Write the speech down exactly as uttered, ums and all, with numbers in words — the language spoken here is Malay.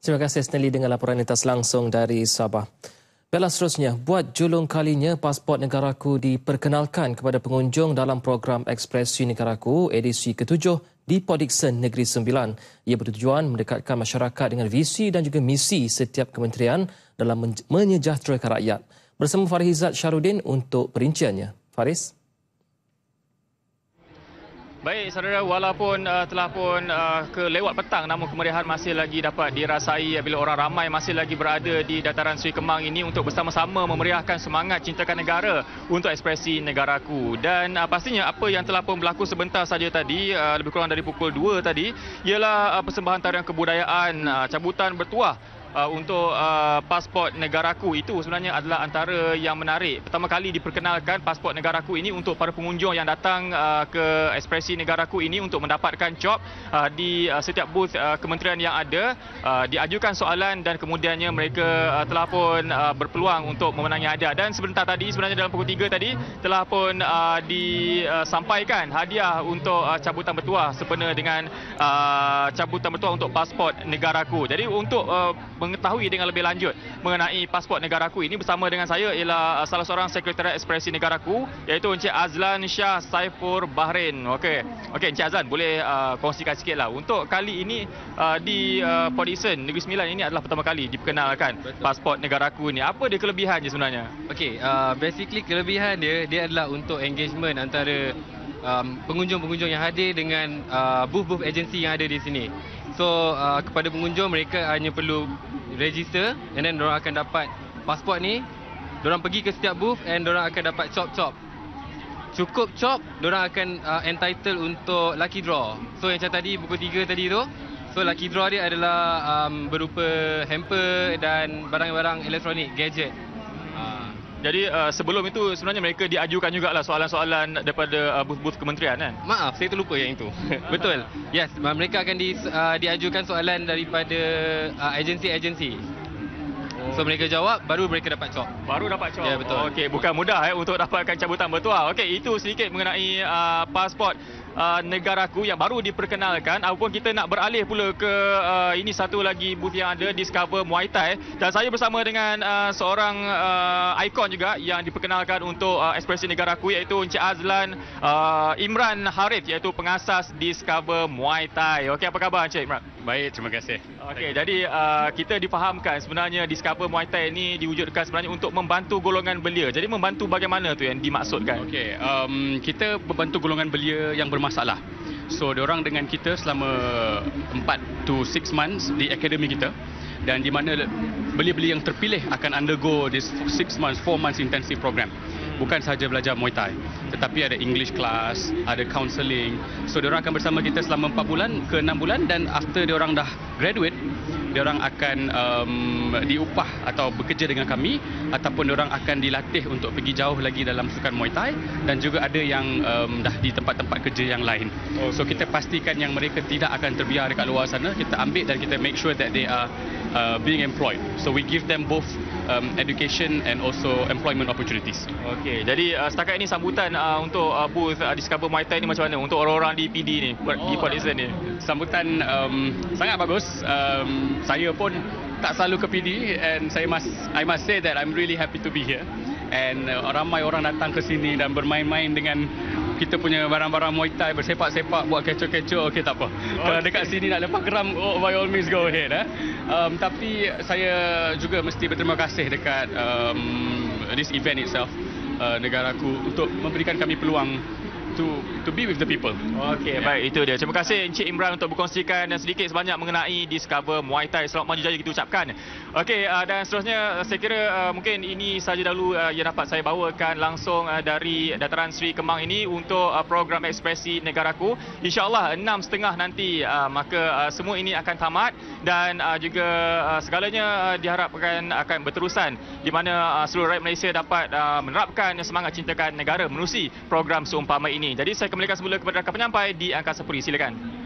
Terima kasih Stanley dengan laporan lintas langsung dari Sabah. Baiklah seterusnya, buat julung kalinya pasport negaraku diperkenalkan kepada pengunjung dalam program Ekspresi Negaraku edisi ketujuh di Port Dickson Negeri Sembilan. Ia bertujuan mendekatkan masyarakat dengan visi dan juga misi setiap kementerian dalam menyejahterakan rakyat. Bersama Farhizat Syarudin untuk perinciannya. Faris. Baik saudara, walaupun uh, telah pun uh, ke lewat petang, namun kemeriahan masih lagi dapat dirasai bila orang ramai masih lagi berada di dataran Seri Kemang ini untuk bersama-sama memeriahkan semangat cintakan negara untuk Ekspresi Negaraku. Dan uh, pastinya apa yang telah pun berlaku sebentar saja tadi, uh, lebih kurang dari pukul dua tadi, ialah uh, persembahan tarian kebudayaan, uh, cabutan bertuah Uh, untuk uh, pasport negaraku. Itu sebenarnya adalah antara yang menarik. Pertama kali diperkenalkan pasport negaraku ini untuk para pengunjung yang datang uh, ke Ekspresi Negaraku ini untuk mendapatkan job uh, di uh, setiap booth uh, kementerian yang ada. Uh, diajukan soalan dan kemudiannya mereka uh, telah pun uh, berpeluang untuk memenangi hadiah. Dan sebentar tadi, sebenarnya dalam pukul tiga tadi, telah pun uh, disampaikan hadiah untuk uh, cabutan bertuah sempena dengan uh, cabutan bertuah untuk pasport negaraku. Jadi untuk uh, mengetahui dengan lebih lanjut mengenai pasport negaraku ini, bersama dengan saya ialah salah seorang sekretariat Ekspresi Negaraku, iaitu Encik Azlan Shah Saifur Bahrain. Okey, okey Encik Azlan, boleh uh, kongsikan sikitlah untuk kali ini uh, di uh, Port Dickson Negeri Sembilan ini adalah pertama kali diperkenalkan Betul. pasport negaraku ini. Apa dia kelebihannya sebenarnya? Okey, uh, basically kelebihan dia dia adalah untuk engagement antara um, pengunjung-pengunjung yang hadir dengan uh, booth-booth agensi yang ada di sini. So uh, kepada pengunjung, mereka hanya perlu register and then diorang akan dapat pasport ni. Diorang pergi ke setiap booth and diorang akan dapat chop-chop. Cukup chop, diorang akan uh, entitled untuk lucky draw. So yang macam tadi pukul tiga tadi tu, so lucky draw dia adalah um, berupa hamper dan barang-barang elektronik, gadget. uh. Jadi uh, sebelum itu sebenarnya mereka diajukan jugalah soalan-soalan daripada uh, booth-booth kementerian kan? Maaf, saya terlupa yang itu. Betul. Yes, mereka akan di, uh, diajukan soalan daripada uh, agensi-agensi. Oh. So mereka jawab, baru mereka dapat cop. Baru dapat cop. Ya, betul. Okey, bukan mudah eh untuk dapatkan cabutan bertuah. Okey, itu sedikit mengenai uh, pasport Uh, negaraku yang baru diperkenalkan. Apapun kita nak beralih pula ke uh, ini satu lagi booth yang ada, Discover Muay Thai, dan saya bersama dengan uh, seorang uh, ikon juga yang diperkenalkan untuk uh, Ekspresi Negaraku, iaitu Encik Azlan uh, Imran Harith, iaitu pengasas Discover Muay Thai. Okey, apa khabar Encik Imran? Baik, terima kasih. Okey, jadi uh, kita difahamkan sebenarnya Discover Muay Thai ini diwujudkan sebenarnya untuk membantu golongan belia. Jadi membantu bagaimana tu yang dimaksudkan? Okey, um, kita membantu golongan belia yang bermasalah. So, diorang dengan kita selama empat to six months di akademi kita, dan di mana belia-belia yang terpilih akan undergo this six months, four months intensive program. Bukan sahaja belajar Muay Thai, tetapi ada English class, ada counselling. So, diorang akan bersama kita selama empat bulan ke enam bulan, dan after diorang dah graduate, diorang akan um, diupah atau bekerja dengan kami, ataupun diorang akan dilatih untuk pergi jauh lagi dalam sukan Muay Thai, dan juga ada yang um, dah di tempat-tempat kerja yang lain. Okay. So kita pastikan yang mereka tidak akan terbiar dekat luar sana. Kita ambil dan kita make sure that they are uh, being employed. So we give them both um, education and also employment opportunities. Okey, jadi uh, setakat ini sambutan uh, untuk uh, booth uh, Discover Muay Thai ni macam mana untuk orang-orang di P D ni, oh, di Port Dickson ni? Sambutan um, sangat bagus. Um, saya pun tak selalu ke P D, and saya must I must say that I'm really happy to be here. And uh, ramai orang datang ke sini dan bermain-main dengan kita punya barang-barang Muay Thai, bersepak-sepak, buat kecoh-kecoh. Okey, tak apa. Okay. Kalau dekat sini nak lepas geram, oh, by all means go ahead. Eh. Um, tapi saya juga mesti berterima kasih dekat um, this event itself, uh, negaraku, untuk memberikan kami peluang to to be with the people. Okey, yeah. Baik, itu dia. Terima kasih Encik Imran untuk berkongsikan dan sedikit sebanyak mengenai Discover Muay Thai. Selamat maju jaya kita ucapkan. Okey, uh, dan seterusnya saya kira uh, mungkin ini sahaja dahulu uh, yang dapat saya bawakan langsung uh, dari dataran Seri Kemang ini untuk uh, program Ekspresi Negaraku. InsyaAllah enam setengah nanti uh, maka uh, semua ini akan tamat, dan uh, juga uh, segalanya uh, diharapkan akan berterusan, di mana uh, seluruh rakyat Malaysia dapat uh, menerapkan semangat cintakan negara menerusi program seumpama ini. Jadi saya kembalikan semula kepada rakan penyampai di Angkasa Puri. Silakan.